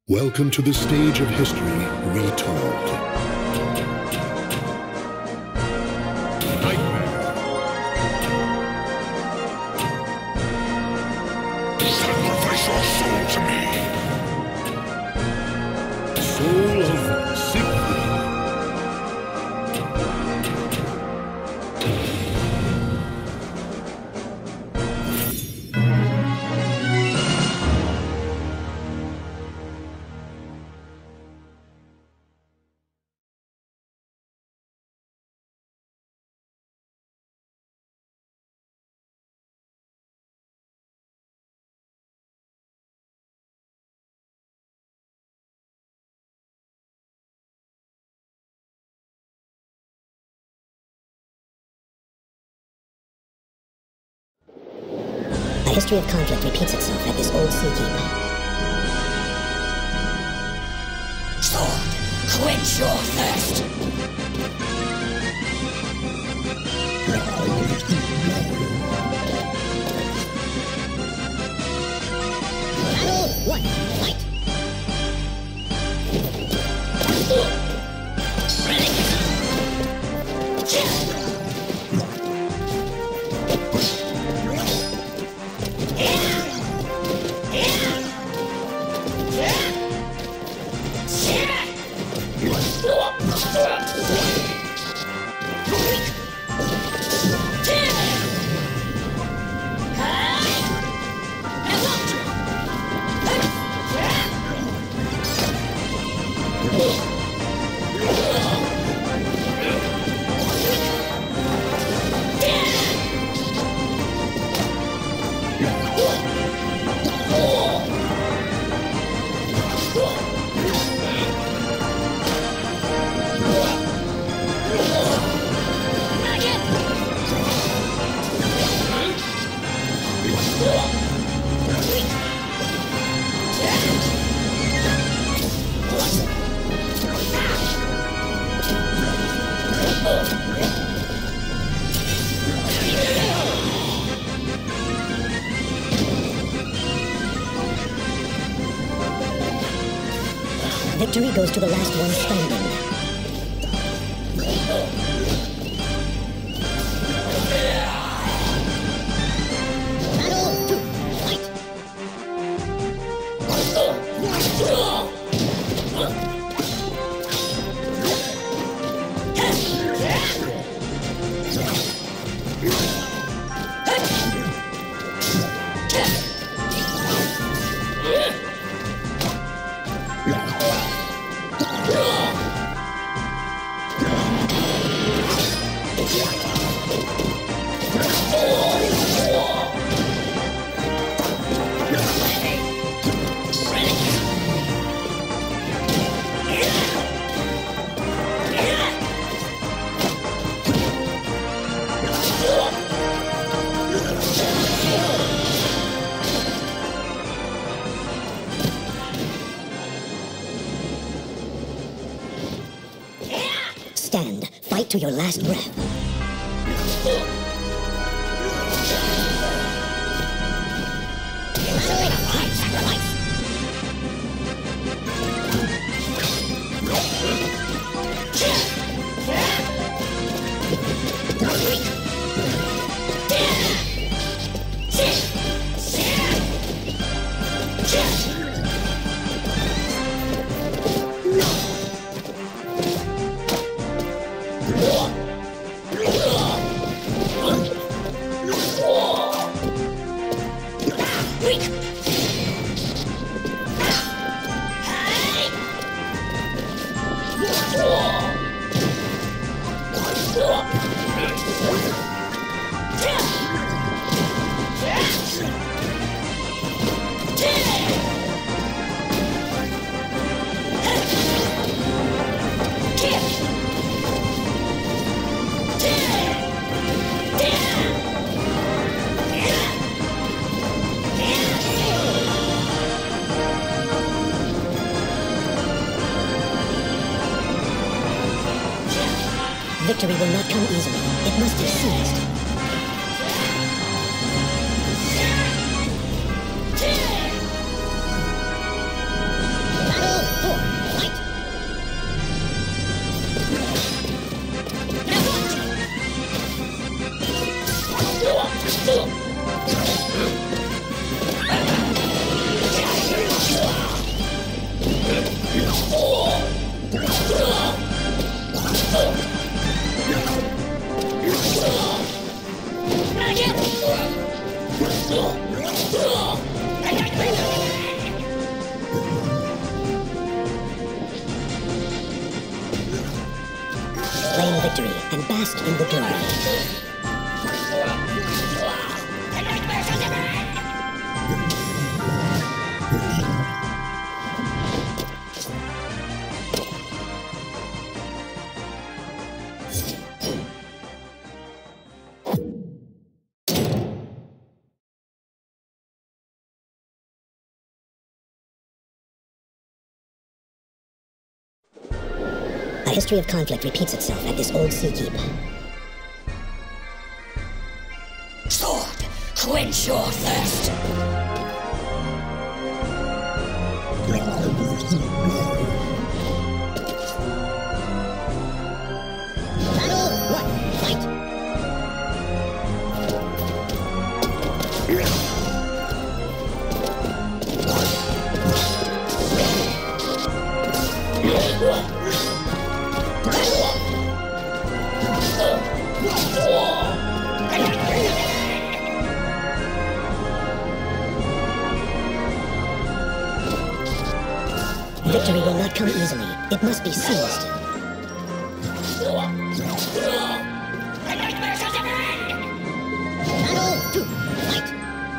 Welcome to the stage of history retold. Nightmare. Sacrifice your soul to me. Soul of Siegfried. A history of conflict repeats itself at this old sea keep. Sword, quench your thirst! Battle one, fight! Victory goes to the last one standing. Battle two, fight! Stand. Fight to your last breath. Victory will not come easily. It must be seized. Battle Claim victory and bask in the glory. A history of conflict repeats itself at this old sea keep. Sword, quench your thirst. Battle one, fight! Victory will not come easily. It must be seized. Battle two, fight!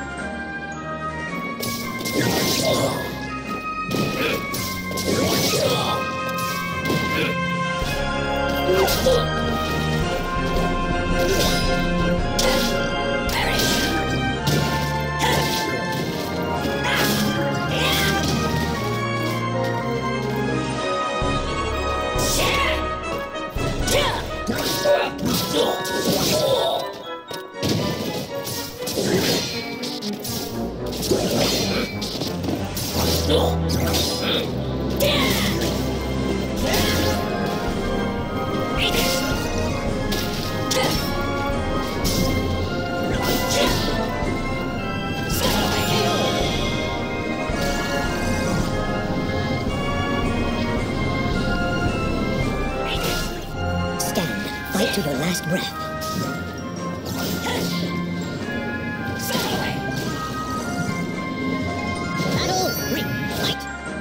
Stand, fight to your last breath. Battle three, fight!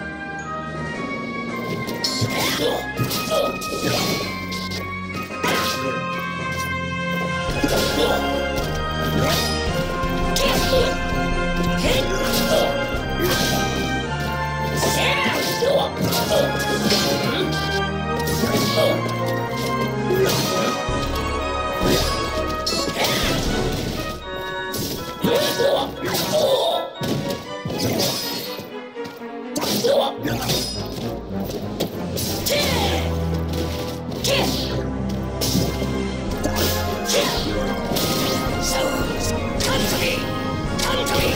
Souls, come to me! Come to me!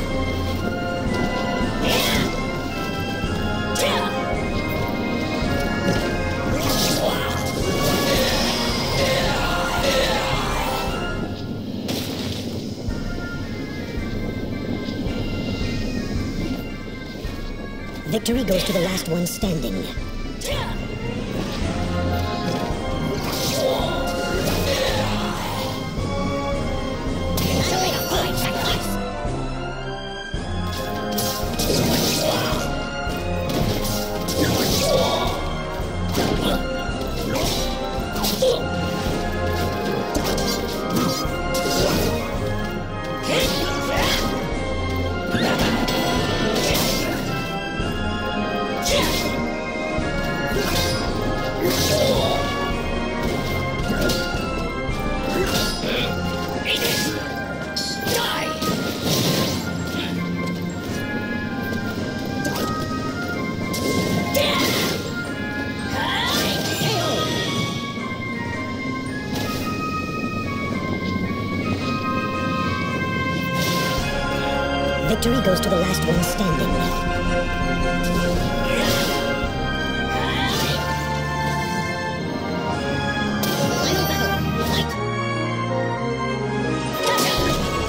Victory goes to the last one standing. Victory goes to the last one standing. Final battle, fight!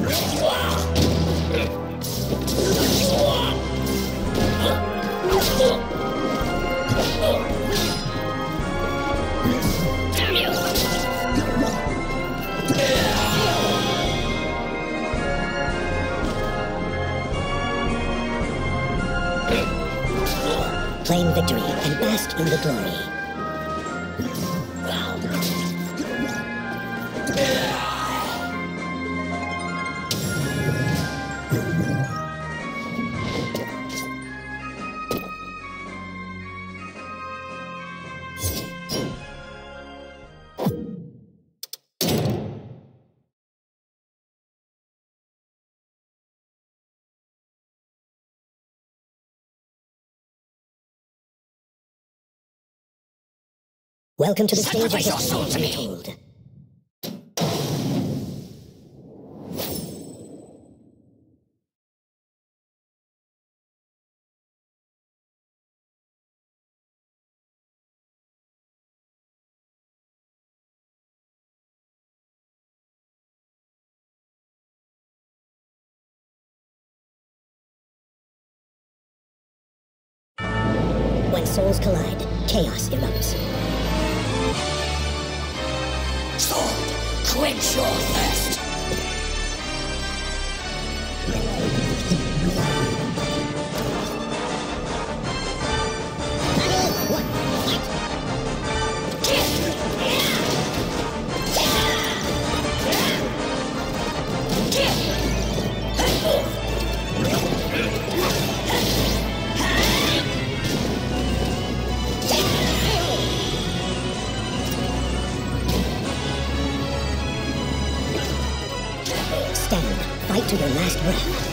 Claim victory and bask in the glory. Welcome to the stage of Sacrifice your soul to me. told. When souls collide, chaos erupts. Sword, quench your thirst. Stand, fight to your last breath.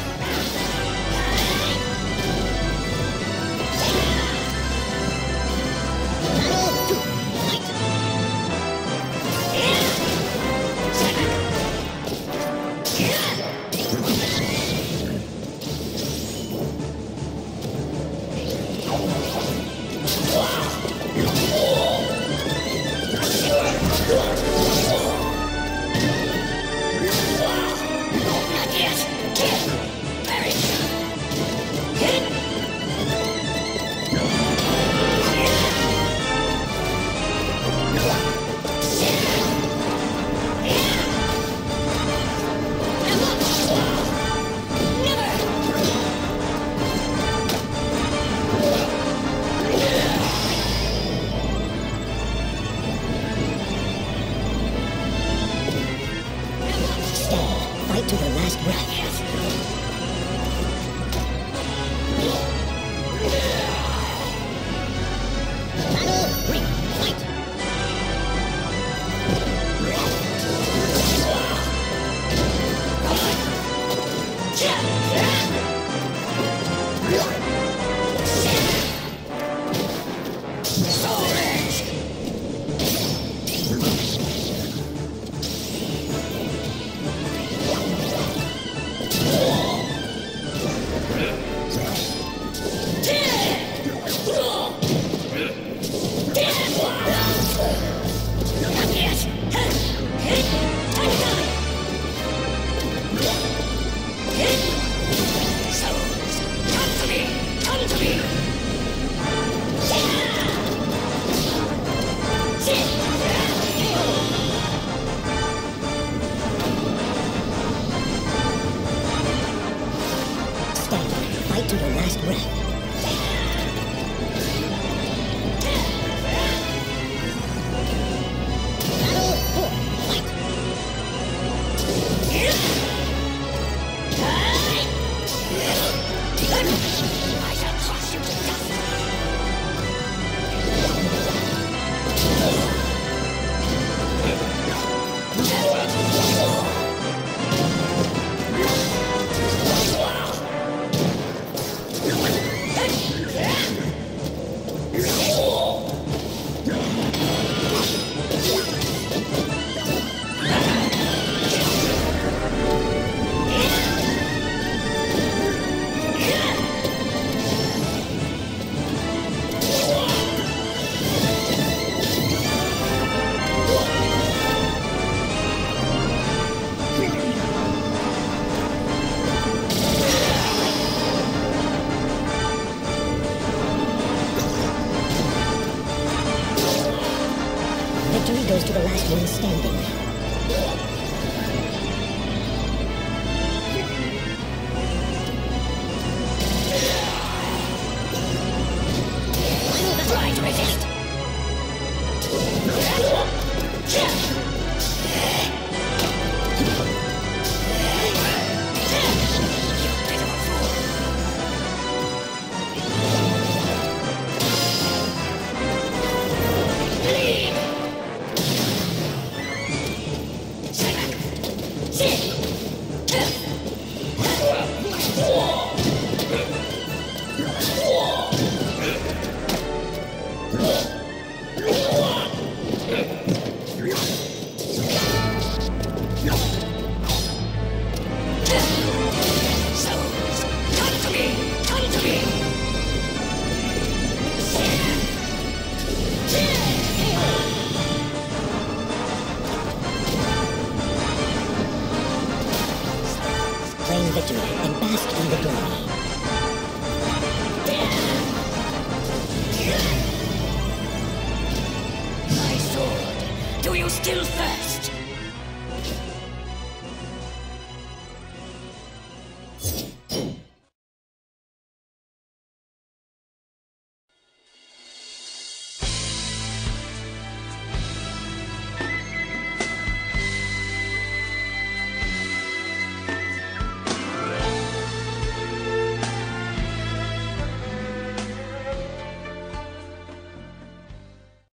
Fight to your last breath. Fight to your last breath. I shall crush you to dust. the last one standing. Try to resist. Claim victory and bask in the glory. My sword, do you still thirst?